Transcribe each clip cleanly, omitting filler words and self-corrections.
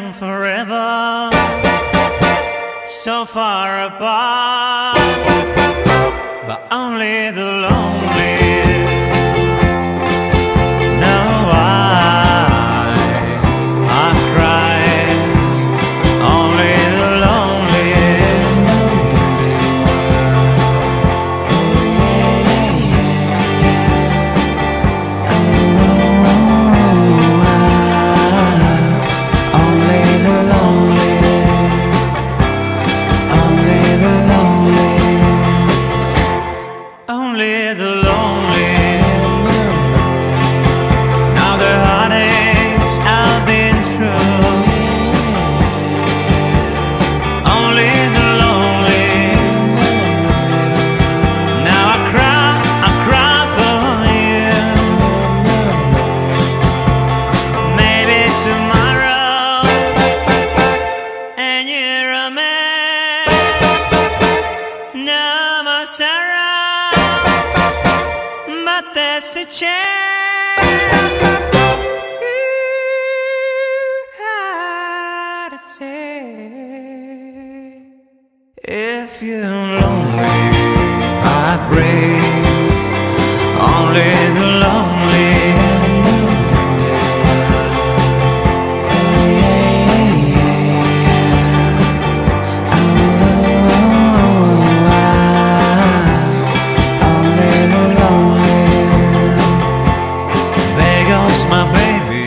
gone forever, so far apart, but only the lonely know why I cry. Only the lonely only the lonely. Now the heartaches I've been through, only the lonely. Now I cry for you. Maybe tomorrow, and you're a mess. No more sorrow, but that's the chance you had to take. If you're lonely, heartbreak, only the lonely. My baby,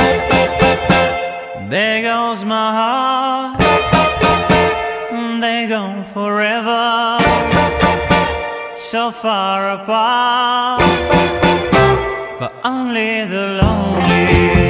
there goes my heart, they gone forever, so far apart, but only the lonely